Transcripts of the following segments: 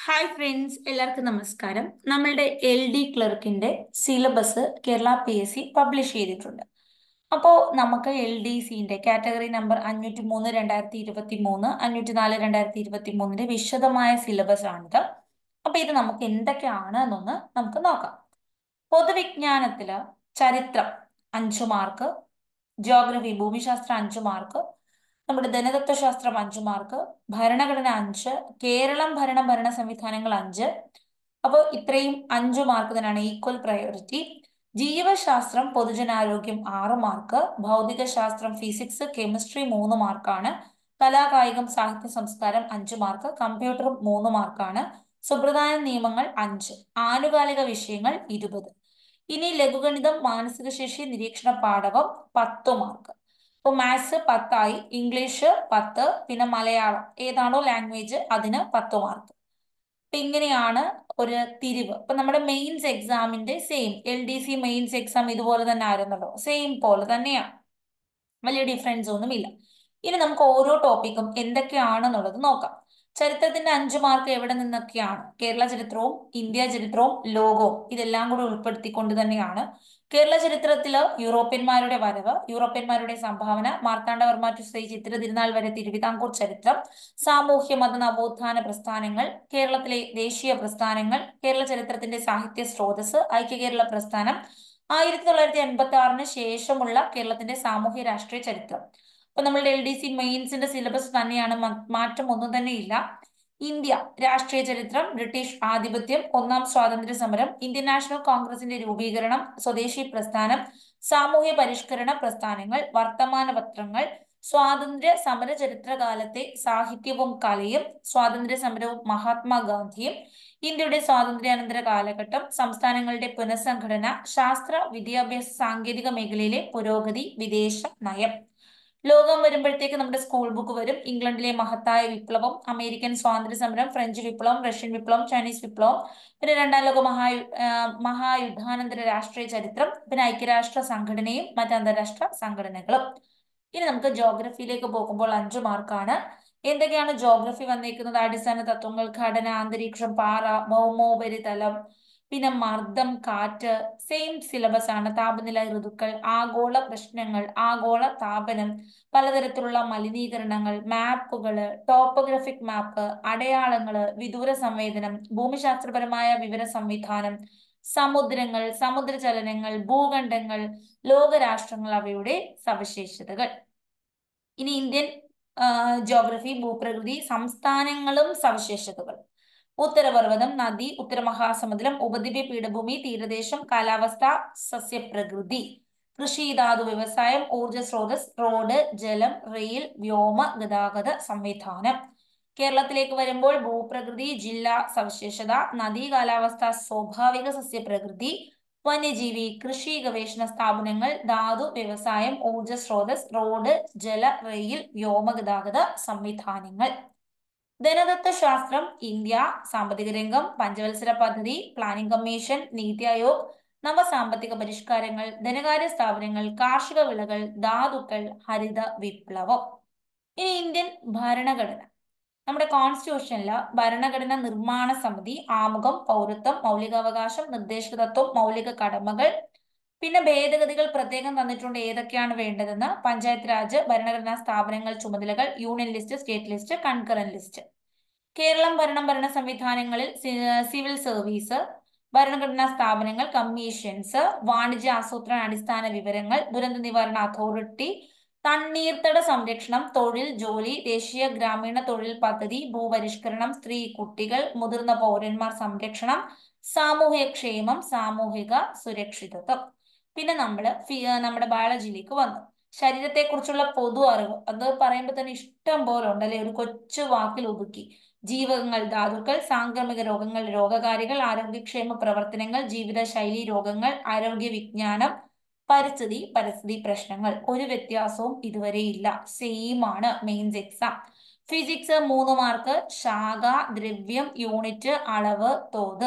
Hi friends, എല്ലാവർക്കും നമസ്കാരം. നമ്മളുടെ LD ക്ലർക്കിന്റെ സിലബസ് കേരള PSC പബ്ലിഷ് ചെയ്തിട്ടുണ്ട്. അപ്പോൾ നമുക്ക് LDCന്റെ കാറ്റഗറി നമ്പർ 503 2023, 504 2023 വിശദമായ സിലബസ് ആണിത്. അപ്പൊ ഇത് നമുക്ക് എന്തൊക്കെയാണ് എന്നൊന്ന് നമുക്ക് നോക്കാം. പൊതുവിജ്ഞാനത്തില് ചരിത്രം 5 മാർക്ക്, ജിയോഗ്രഫി ഭൂമിശാസ്ത്രം 5 മാർക്ക്, നമ്മുടെ ധനതത്വശാസ്ത്രം 5 മാർക്ക്, ഭരണഘടന 5, കേരളം ഭരണം ഭരണ സംവിധാനങ്ങൾ 5. അപ്പോൾ ഇത്രയും 5 മാർക്ക് തന്നെയാണ് ഈക്വൽ പ്രയോറിറ്റി. ജീവശാസ്ത്രം പൊതുജനാരോഗ്യം 6 മാർക്ക്, ഭൗതികശാസ്ത്രം ഫിസിക്സ് കെമിസ്ട്രി 3 മാർക്കാണ്, കലാകായികം സാഹിത്യ സംസ്കാരം 5 മാർക്ക്, കമ്പ്യൂട്ടറും 3 മാർക്കാണ്, സുപ്രധാന നിയമങ്ങൾ 5, ആനുകാലിക വിഷയങ്ങൾ 20. ഇനി ലഘുഗണിതം മാനസിക ശേഷി നിരീക്ഷണ പാഠകം 10 മാർക്ക്. ഇപ്പൊ മാത്സ് 10 ഇംഗ്ലീഷ് 10, പിന്നെ മലയാളം ഏതാണോ ലാംഗ്വേജ് അതിന് 10 മാർക്ക്. അപ്പൊ ഇങ്ങനെയാണ് ഒരു തിരിവ്. ഇപ്പൊ നമ്മുടെ മെയിൻസ് എക്സാമിന്റെ സെയിം LDC മെയിൻസ് എക്സാം ഇതുപോലെ തന്നെ ആയിരുന്നല്ലോ, സെയിം പോലെ തന്നെയാണ്, വലിയ ഡിഫറൻസ് ഒന്നുമില്ല. ഇനി നമുക്ക് ഓരോ ടോപ്പിക്കും എന്തൊക്കെയാണെന്നുള്ളത് നോക്കാം. ചരിത്രത്തിന്റെ 5 മാർക്ക് എവിടെ നിന്നൊക്കെയാണ്? കേരള ചരിത്രവും ഇന്ത്യ ചരിത്രവും ലോകവും ഇതെല്ലാം കൂടി ഉൾപ്പെടുത്തിക്കൊണ്ട് തന്നെയാണ്. കേരള ചരിത്രത്തില് യൂറോപ്യന്മാരുടെ വരവ്, യൂറോപ്യന്മാരുടെ സംഭാവന, മാർത്താണ്ഡവർമ്മ ടു ശ്രീ ചിത്തിര തിരുനാൾ വരെ തിരുവിതാംകൂർ ചരിത്രം, സാമൂഹ്യ മത നവോത്ഥാന പ്രസ്ഥാനങ്ങൾ, കേരളത്തിലെ ദേശീയ പ്രസ്ഥാനങ്ങൾ, കേരള ചരിത്രത്തിന്റെ സാഹിത്യ സ്രോതസ്, ഐക്യകേരള പ്രസ്ഥാനം, 1986 ശേഷമുള്ള കേരളത്തിന്റെ സാമൂഹ്യ രാഷ്ട്രീയ ചരിത്രം. അപ്പൊ നമ്മളുടെ LDC മെയിൻസിന്റെ സിലബസ് തന്നെയാണ്, മാറ്റം ഒന്നും തന്നെ ഇല്ല. ഇന്ത്യ രാഷ്ട്രീയ ചരിത്രം, ബ്രിട്ടീഷ് ആധിപത്യം, ഒന്നാം സ്വാതന്ത്ര്യ സമരം, ഇന്ത്യൻ നാഷണൽ കോൺഗ്രസിന്റെ രൂപീകരണം, സ്വദേശി പ്രസ്ഥാനം, സാമൂഹ്യ പരിഷ്കരണ പ്രസ്ഥാനങ്ങൾ, വർത്തമാന പത്രങ്ങൾ, സ്വാതന്ത്ര്യ സമര ചരിത്രകാലത്തെ സാഹിത്യവും കലയും, സ്വാതന്ത്ര്യ സമരവും മഹാത്മാഗാന്ധിയും, ഇന്ത്യയുടെ സ്വാതന്ത്ര്യാനന്തര കാലഘട്ടം, സംസ്ഥാനങ്ങളുടെ പുനഃസംഘടന, ശാസ്ത്ര വിദ്യാഭ്യാസ സാങ്കേതിക മേഖലയിലെ പുരോഗതി, വിദേശ നയം. ലോകം വരുമ്പോഴത്തേക്ക് നമ്മുടെ സ്കൂൾ ബുക്ക് വരും. ഇംഗ്ലണ്ടിലെ മഹത്തായ വിപ്ലവം, അമേരിക്കൻ സ്വാതന്ത്ര്യ സമരം, ഫ്രഞ്ച് വിപ്ലവം, റഷ്യൻ വിപ്ലവം, ചൈനീസ് വിപ്ലവം, പിന്നെ രണ്ടാം ലോക മഹായുദ്ധാനന്തര രാഷ്ട്രീയ ചരിത്രം, പിന്നെ ഐക്യരാഷ്ട്ര സംഘടനയും മറ്റ് അന്താരാഷ്ട്ര സംഘടനകളും. ഇനി നമുക്ക് ജോഗ്രഫിയിലേക്ക് പോകുമ്പോൾ 5 മാർക്കാണ്. എന്തൊക്കെയാണ് ജോഗ്രഫി വന്നേക്കുന്നത്? അടിസ്ഥാന തത്വങ്ങൾ, ഘടന, അന്തരീക്ഷം, പാറ, ഭൗമോപരിതലം, പിന്നെ മർദ്ദം, കാറ്റ്, സെയിം സിലബസ് ആണ്. താപനില, ഋതുക്കൾ, ആഗോള പ്രശ്നങ്ങൾ, ആഗോള താപനം, പലതരത്തിലുള്ള മലിനീകരണങ്ങൾ, മാപ്പുകള്, ടോപ്പോഗ്രഫിക് മാപ്പ്, അടയാളങ്ങള്, വിദൂര സംവേദനം, ഭൂമിശാസ്ത്രപരമായ വിവര സംവിധാനം, സമുദ്രങ്ങൾ, സമുദ്രചലനങ്ങൾ, ഭൂഖണ്ഡങ്ങൾ, ലോകരാഷ്ട്രങ്ങൾ, അവയുടെ സവിശേഷതകൾ. ഇനി ഇന്ത്യൻ ജോഗ്രഫി, ഭൂപ്രകൃതി, സംസ്ഥാനങ്ങളും സവിശേഷതകൾ. ഉത്തരപർവ്വതം, നദി, ഉത്തരമഹാസമുദ്രം, ഉപദ്വീപ് പീഠഭൂമി, തീരദേശം, കാലാവസ്ഥ, സസ്യപ്രകൃതി, കൃഷി, ധാതു വ്യവസായം, ഊർജ സ്രോതസ്, റോഡ്, ജലം, റെയിൽ, വ്യോമ ഗതാഗത സംവിധാനം. കേരളത്തിലേക്ക് വരുമ്പോൾ ഭൂപ്രകൃതി, ജില്ലാ സവിശേഷത, നദീ കാലാവസ്ഥ, സ്വാഭാവിക സസ്യപ്രകൃതി, വന്യജീവി, കൃഷി ഗവേഷണ സ്ഥാപനങ്ങൾ, ധാതു വ്യവസായം, ഊർജ സ്രോതസ്, റോഡ്, ജല, റെയിൽ, വ്യോമഗതാഗത സംവിധാനങ്ങൾ. ധനതത്വശാസ്ത്രം, ഇന്ത്യ, സാമ്പത്തിക രംഗം, പഞ്ചവത്സര പദ്ധതി, പ്ലാനിംഗ് കമ്മീഷൻ, നീതി ആയോഗ്, നവസാമ്പത്തിക പരിഷ്കാരങ്ങൾ, ധനകാര്യ സ്ഥാപനങ്ങൾ, കാർഷിക വിളകൾ, ധാതുക്കൾ, ഹരിത വിപ്ലവം. ഇനി ഇന്ത്യൻ ഭരണഘടന. നമ്മുടെ കോൺസ്റ്റിറ്റ്യൂഷനില് ഭരണഘടന നിർമ്മാണ സമിതി, ആമുഖം, പൗരത്വം, മൗലികാവകാശം, നിർദ്ദേശക തത്വം, മൗലിക കടമകൾ, പിന്നെ ഭേദഗതികൾ പ്രത്യേകം തന്നിട്ടുണ്ട് ഏതൊക്കെയാണ് വേണ്ടതെന്ന്. പഞ്ചായത്ത് രാജ്, ഭരണഘടനാ സ്ഥാപനങ്ങൾ, ചുമതലകൾ, union list, state list, concurrent list. Keralam ഭരണം ഭരണ സംവിധാനങ്ങളിൽ സിവിൽ സർവീസ്, ഭരണഘടനാ സ്ഥാപനങ്ങൾ, കമ്മീഷൻസ്, വാണിജ്യ ആസൂത്രണ അടിസ്ഥാന വിവരങ്ങൾ, ദുരന്ത നിവാരണ അതോറിറ്റി, തണ്ണീർത്തട സംരക്ഷണം, തൊഴിൽ, ജോലി, ദേശീയ ഗ്രാമീണ തൊഴിൽ പദ്ധതി, ഭൂപരിഷ്കരണം, സ്ത്രീ കുട്ടികൾ, മുതിർന്ന പൗരന്മാർ സംരക്ഷണം, സാമൂഹിക ക്ഷേമം, സാമൂഹിക സുരക്ഷിതത്വം. പിന്നെ നമ്മുടെ ബയോളജിയിലേക്ക് വന്നു. ശരീരത്തെ കുറിച്ചുള്ള പൊതു അറിവ് അത് പറയുമ്പോൾ തന്നെ ഇഷ്ടം പോലെ ഉണ്ടല്ലേ, ഒരു കൊച്ചു വാക്കിൽ ഒതുക്കി. ജീവകങ്ങൾ, ധാതുക്കൾ, സാംക്രമിക രോഗങ്ങൾ, രോഗകാരികൾ, ആരോഗ്യക്ഷേമ പ്രവർത്തനങ്ങൾ, ജീവിതശൈലി രോഗങ്ങൾ, ആരോഗ്യ വിജ്ഞാനം, പരിസ്ഥിതി പ്രശ്നങ്ങൾ. ഒരു വ്യത്യാസവും ഇതുവരെ ഇല്ല, സെയിം ആണ് മെയിൻസ് എക്സാം. ഫിസിക്സ് 3 മാർക്ക്, ശാഖ, ദ്രവ്യം, യൂണിറ്റ്, അളവ്, തോത്.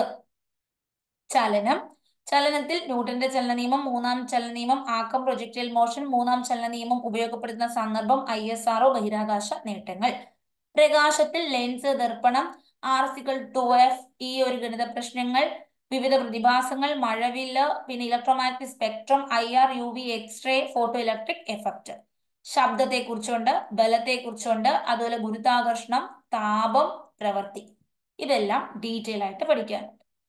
ചലനത്തിൽ ന്യൂട്ടന്റെ ചലന നിയമം, മൂന്നാം ചലന നിയമം, ആക്കം, പ്രൊജക്ടൈൽ മോഷൻ, മൂന്നാം ചലന നിയമം ഉപയോഗപ്പെടുത്തുന്ന സന്ദർഭം, ISRO, ബഹിരാകാശ നേട്ടങ്ങൾ. പ്രകാശത്തിൽ ലെൻസ്, ദർപ്പണം, R=2F, ഈ ഒരു ഗണിത പ്രശ്നങ്ങൾ, വിവിധ പ്രതിഭാസങ്ങൾ, മഴവില്ല്, പിന്നെ electromagnetic spectrum, IR, UV, x-ray, photo electric effect. ശബ്ദത്തെ കുറിച്ചുണ്ട്, ബലത്തെ കുറിച്ചുണ്ട്, അതുപോലെ ഗുരുത്വാകർഷണം, താപം, പ്രവൃത്തി. ഇതെല്ലാം ഡീറ്റെയിൽ ആയിട്ട് പഠിക്കാനുണ്ട്.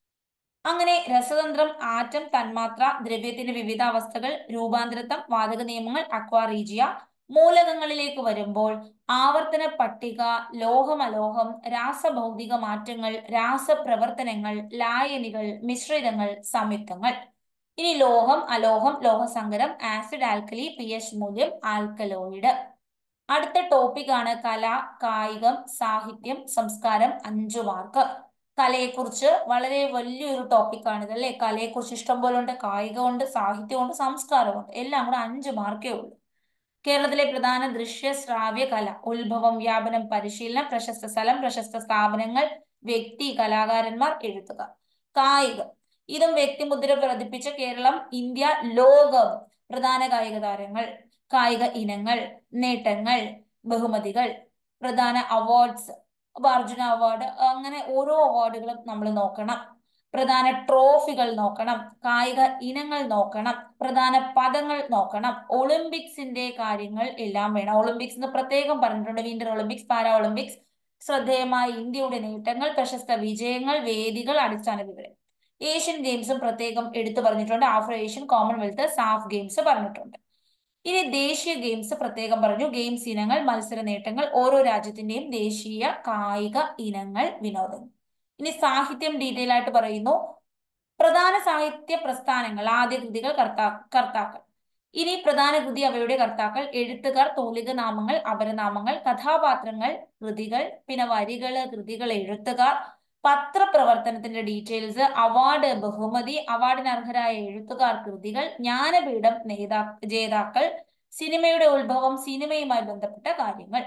അങ്ങനെ രസതന്ത്രം, ആറ്റം, തന്മാത്ര, ദ്രവ്യത്തിന്റെ വിവിധ അവസ്ഥകൾ, രൂപാന്തരത്വം, വാതക നിയമങ്ങൾ, അക്വാറീജിയ. മൂലകങ്ങളിലേക്ക് വരുമ്പോൾ ആവർത്തന പട്ടിക, ലോഹമലോഹം, രാസഭൗതിക മാറ്റങ്ങൾ, രാസപ്രവർത്തനങ്ങൾ, ലായനികൾ, മിശ്രിതങ്ങൾ, സംയുക്തങ്ങൾ. ഇനി ലോഹം, അലോഹം, ലോഹസങ്കരം, ആസിഡ്, ആൽക്കലി, pH മൂല്യം, ആൽക്കലോയിഡ്. അടുത്ത ടോപ്പിക് ആണ് കല, കായികം, സാഹിത്യം, സംസ്കാരം. 5 മാർക്ക്. കലയെക്കുറിച്ച് വളരെ വലിയൊരു ടോപ്പിക്കാണിത് അല്ലെ. കലയെക്കുറിച്ച് ഇഷ്ടം പോലെ ഉണ്ട്, കായികമുണ്ട്, സാഹിത്യമുണ്ട്, സംസ്കാരമുണ്ട്, എല്ലാം കൂടെ 5 മാർക്കേ ഉള്ളൂ. കേരളത്തിലെ പ്രധാന ദൃശ്യ ശ്രാവ്യ കല, ഉത്ഭവം, വ്യാപനം, പരിശീലനം, പ്രശസ്ത സ്ഥലം, പ്രശസ്ത സ്ഥാപനങ്ങൾ, വ്യക്തി, കലാകാരന്മാർ, എഴുത്തുകാർ. കായികം, ഇതും വ്യക്തിമുദ്ര പതിപ്പിച്ച കേരളം, ഇന്ത്യ, ലോകം. പ്രധാന കായിക താരങ്ങൾ, കായിക ഇനങ്ങൾ, നേട്ടങ്ങൾ, ബഹുമതികൾ, പ്രധാന അവാർഡ്സ്, അർജുന അവാർഡ്, അങ്ങനെ ഓരോ അവാർഡുകളും നമ്മൾ നോക്കണം. പ്രധാന ട്രോഫികൾ നോക്കണം, കായിക ഇനങ്ങൾ നോക്കണം, പ്രധാന പദങ്ങൾ നോക്കണം, ഒളിമ്പിക്സിന്റെ കാര്യങ്ങൾ എല്ലാം വേണം. ഒളിമ്പിക്സ് എന്ന് പ്രത്യേകം പറഞ്ഞിട്ടുണ്ട്, വിന്റർ ഒളിമ്പിക്സ്, പാരാ ഒളിമ്പിക്സ്, ശ്രദ്ധേയമായ ഇന്ത്യയുടെ നേട്ടങ്ങൾ, പ്രശസ്ത വിജയങ്ങൾ, വേദികൾ, അടിസ്ഥാന വിവരം. ഏഷ്യൻ ഗെയിംസും പ്രത്യേകം എടുത്തു പറഞ്ഞിട്ടുണ്ട്, afro asian, commonwealth, SAF games പറഞ്ഞിട്ടുണ്ട്. ഇനി ദേശീയ ഗെയിംസ് പ്രത്യേകം പറഞ്ഞു, ഗെയിംസ് ഇനങ്ങൾ, മത്സര നേട്ടങ്ങൾ, ഓരോ രാജ്യത്തിന്റെയും ദേശീയ കായിക ഇനങ്ങൾ, വിനോദങ്ങൾ. ഇനി സാഹിത്യം ഡീറ്റെയിൽ ആയിട്ട് പറയുന്നു. പ്രധാന സാഹിത്യ പ്രസ്ഥാനങ്ങൾ, ആദ്യ കൃതികൾ, കർത്താക്കൾ. ഇനി പ്രധാന കൃതി, അവയുടെ കർത്താക്കൾ, എഴുത്തുകാർ, തൂലിക നാമങ്ങൾ, അപരനാമങ്ങൾ, കഥാപാത്രങ്ങൾ, കൃതികൾ, പിന്നെ വരികള്, കൃതികൾ, എഴുത്തുകാർ, പത്രപ്രവർത്തനത്തിന്റെ ഡീറ്റെയിൽസ്, അവാർഡ്, ബഹുമതി, അവാർഡിന് അർഹരായ എഴുത്തുകാർ, കൃതികൾ, ജ്ഞാനപീഠം ജേതാക്കൾ, സിനിമയുടെ ഉത്ഭവം, സിനിമയുമായി ബന്ധപ്പെട്ട കാര്യങ്ങൾ.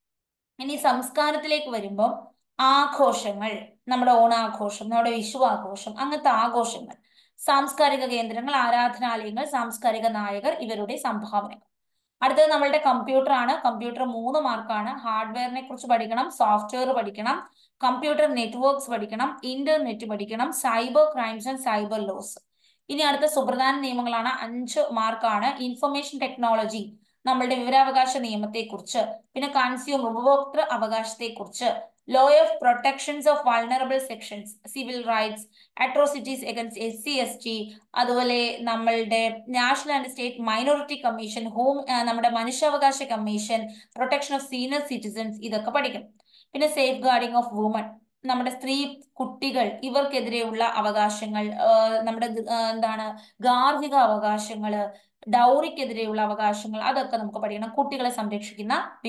ഇനി സംസ്കാരത്തിലേക്ക് വരുമ്പോൾ ആഘോഷങ്ങൾ, നമ്മുടെ ഓണാഘോഷം, നമ്മുടെ വിഷു ആഘോഷം, അങ്ങനത്തെ ആഘോഷങ്ങൾ, സാംസ്കാരിക കേന്ദ്രങ്ങൾ, ആരാധനാലയങ്ങൾ, സാംസ്കാരിക നായകർ, ഇവരുടെ സംഭാവനകൾ. അടുത്തത് നമ്മളുടെ കമ്പ്യൂട്ടർ ആണ്. കമ്പ്യൂട്ടർ 3 മാർക്കാണ്. ഹാർഡ്വെയറിനെ കുറിച്ച് പഠിക്കണം, സോഫ്റ്റ്വെയർ പഠിക്കണം, കമ്പ്യൂട്ടർ നെറ്റ്വർക്ക്സ് പഠിക്കണം, ഇന്റർനെറ്റ് പഠിക്കണം, cyber crimes and cyber laws. ഇനി അടുത്ത സുപ്രധാന നിയമങ്ങളാണ്, 5 മാർക്കാണ്. ഇൻഫർമേഷൻ ടെക്നോളജി, നമ്മളുടെ വിവരാവകാശ നിയമത്തെ കുറിച്ച്, പിന്നെ കൺസ്യൂമർ, ഉപഭോക്തൃ അവകാശത്തെ കുറിച്ച്, law of protections of vulnerable sections, civil rights, atrocities against SC/ST, അതുപോലെ നമ്മളുടെ national and state minority commission, നമ്മുടെ മനുഷ്യാവകാശ commission, protection of senior citizens, ഇതൊക്കെ പഠിക്കണം. പിന്നെ സേഫ് ഗാർഡിംഗ് ഓഫ് വുമൺ, നമ്മുടെ സ്ത്രീ കുട്ടികൾ, ഇവർക്കെതിരെയുള്ള അവകാശങ്ങൾ, നമ്മുടെ എന്താണ് ഗാർഹിക അവകാശങ്ങള്, ഡൗറിക്കെതിരെയുള്ള അവകാശങ്ങൾ, അതൊക്കെ നമുക്ക് പഠിക്കണം. കുട്ടികളെ സംരക്ഷിക്കുന്ന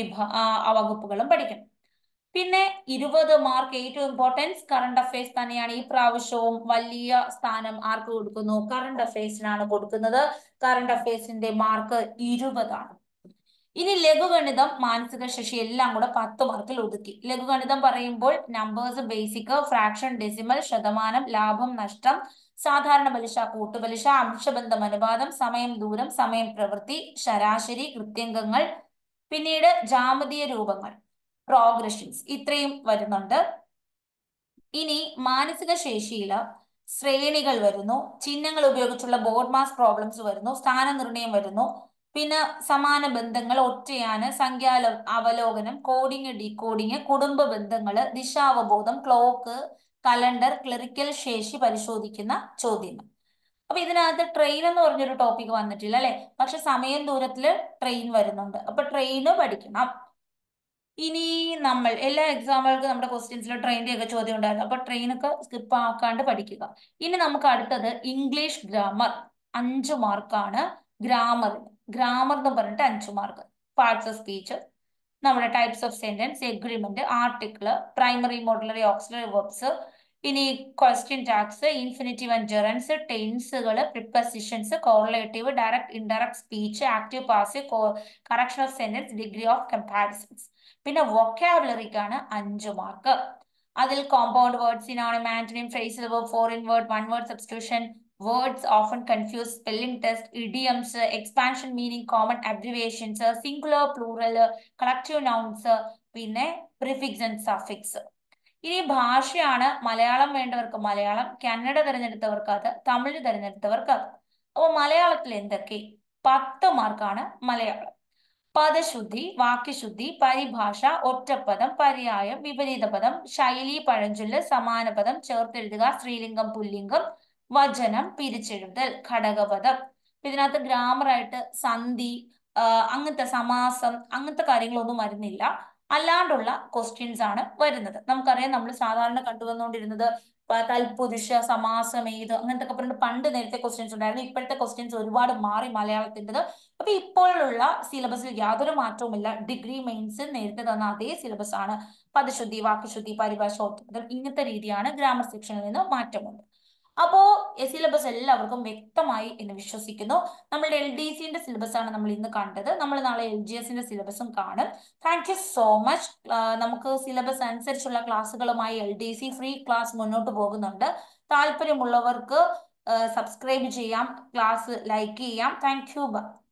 വകുപ്പുകളും പഠിക്കണം. പിന്നെ 20 മാർക്ക്, ഏറ്റവും ഇമ്പോർട്ടൻസ് കറണ്ട് അഫയേഴ്സ് തന്നെയാണ്. ഈ പ്രാവശ്യവും വലിയ സ്ഥാനം ആർക്ക് കൊടുക്കുന്നു? കറണ്ട് അഫയേഴ്സിനാണ് കൊടുക്കുന്നത്. കറണ്ട് അഫയേഴ്സിന്റെ മാർക്ക് 20 ആണ്. ഇനി ലഘുഗണിതം, മാനസിക ശേഷി, എല്ലാം കൂടെ 10 മാർക്കിൽ ഒതുക്കി. ലഘുഗണിതം പറയുമ്പോൾ നമ്പേഴ്സ്, ബേസിക്, ഫ്രാക്ഷൻ, ഡെസിമൽ, ശതമാനം, ലാഭം, നഷ്ടം, സാധാരണ പലിശ, കൂട്ടുപലിശ, അംശബന്ധം, അനുപാതം, സമയം, ദൂരം, സമയം, പ്രവൃത്തി, ശരാശരി, കൃത്യംഗങ്ങൾ, പിന്നീട് ജാമതീയ രൂപങ്ങൾ, പ്രോഗ്രഷൻസ്, ഇത്രയും വരുന്നുണ്ട്. ഇനി മാനസിക ശേഷിയില് ശ്രേണികൾ വരുന്നു, ചിഹ്നങ്ങൾ ഉപയോഗിച്ചുള്ള ബോർഡ് മാസ് പ്രോബ്ലംസ് വരുന്നു, സ്ഥാനനിർണയം വരുന്നു, പിന്നെ സമാന ബന്ധങ്ങൾ, ഒറ്റയാന്, അവലോകനം, കോഡിങ്, ഡീകോഡിങ്, കുടുംബ ബന്ധങ്ങള്, ദിശാവബോധം, ക്ലോക്ക്, കലണ്ടർ, ക്ലറിക്കൽ ശേഷി പരിശോധിക്കുന്ന ചോദ്യങ്ങൾ. അപ്പൊ ഇതിനകത്ത് ട്രെയിൻ എന്ന് പറഞ്ഞൊരു ടോപ്പിക് വന്നിട്ടില്ല അല്ലെ, പക്ഷെ സമയം ദൂരത്തില് ട്രെയിൻ വരുന്നുണ്ട്. അപ്പൊ ട്രെയിന് പഠിക്കണം. ഇനി നമ്മൾ എല്ലാ എക്സാമുകൾക്കും നമ്മുടെ ക്വസ്റ്റ്യൻസിൽ ട്രെയിനിന്റെ ഒക്കെ ചോദ്യം ഉണ്ടായിരുന്നു. അപ്പൊ ട്രെയിനൊക്കെ സ്കിപ്പ് ആക്കാണ്ട് പഠിക്കുക. ഇനി നമുക്ക് അടുത്തത് ഇംഗ്ലീഷ് ഗ്രാമർ, 5 മാർക്കാണ്. ഗ്രാമർ എന്ന് പറഞ്ഞിട്ട് 5 മാർക്ക്. പാർട്സ് ഓഫ് സ്പീച്ച്, നമ്മുടെ types of sentence, agreement, article, primary, modulary, auxiliary verbs, ഇനി question tags, infinitive and gerunds, ടെൻസുകൾ, prepositions, correlative, direct, indirect speech, active, passive, correction of sentence, degree of comparisons. പിന്നെ വൊക്കാബുലറിക്കാണ് 5 mark. അതിൽ compound word, synonym, antonym, phrasal verb, foreign word, one word substitution, words often confused, spelling test, idioms, expansion meaning, common abbreviations, singular, plural, collective nouns, പിന്നെ prefix and suffix. ഇനി ഭാഷയാണ് മലയാളം വേണ്ടവർക്ക് മലയാളം, കന്നഡ തിരഞ്ഞെടുത്തവർക്ക് അത്, തമിഴ് തിരഞ്ഞെടുത്തവർക്ക് അത്. അപ്പോൾ മലയാളത്തിൽ എന്തൊക്കെ? 10 മാർക്കാണ് മലയാളം. പദശുദ്ധി, വാക്യശുദ്ധി, പരിഭാഷ, ഒറ്റപ്പദം, പര്യായം, വിപരീത പദം, ശൈലി, പഴഞ്ചൊല്ല്, സമാന പദം, ചേർത്തെഴുതുക, സ്ത്രീലിംഗം, പുല്ലിംഗം, വചനം, പിരിച്ചെഴുതൽ, ഘടകപദം. ഇതിനകത്ത് ഗ്രാമർ ആയിട്ട് സന്ധി, അങ്ങനത്തെ സമാസം, അങ്ങനത്തെ കാര്യങ്ങളൊന്നും വരുന്നില്ല. അല്ലാണ്ടുള്ള ക്വസ്റ്റ്യൻസ് ആണ് വരുന്നത്. നമുക്കറിയാം, നമ്മൾ സാധാരണ കണ്ടുവന്നുകൊണ്ടിരുന്നത് തൽപുരുഷ സമാസം ഏത്, അങ്ങനത്തെ ഒക്കെ പറഞ്ഞിട്ട് പണ്ട് നേരത്തെ ക്വസ്റ്റ്യൻസ് ഉണ്ടായിരുന്നു. ഇപ്പോഴത്തെ ക്വസ്റ്റ്യൻസ് ഒരുപാട് മാറി മലയാളത്തിൻ്റെത്. അപ്പൊ ഇപ്പോഴുള്ള സിലബസിൽ യാതൊരു മാറ്റവുമില്ല. ഡിഗ്രി മെയിൻസ് നേരത്തെ തന്ന അതേ സിലബസ് ആണ്. പദശുദ്ധി, വാക്യശുദ്ധി, പരിഭാഷ, ഒറ്റപ്പദം, ഇങ്ങനത്തെ രീതിയാണ്. ഗ്രാമർ സെക്ഷനിൽ നിന്ന് മാറ്റമുണ്ട്. അപ്പോ സിലബസ് എല്ലാവർക്കും വ്യക്തമായി എന്ന് വിശ്വസിക്കുന്നു. നമ്മളുടെ LDCന്റെ സിലബസ് ആണ് നമ്മൾ ഇന്ന് കണ്ടത്. നമ്മൾ നാളെ LGSന്റെ സിലബസും കാണും. Thank you so much. നമുക്ക് സിലബസ് അനുസരിച്ചുള്ള ക്ലാസ്സുകളുമായി LDC ഫ്രീ ക്ലാസ് മുന്നോട്ട് പോകുന്നുണ്ട്. താല്പര്യമുള്ളവർക്ക് സബ്സ്ക്രൈബ് ചെയ്യാം, ക്ലാസ് ലൈക്ക് ചെയ്യാം. Thank U.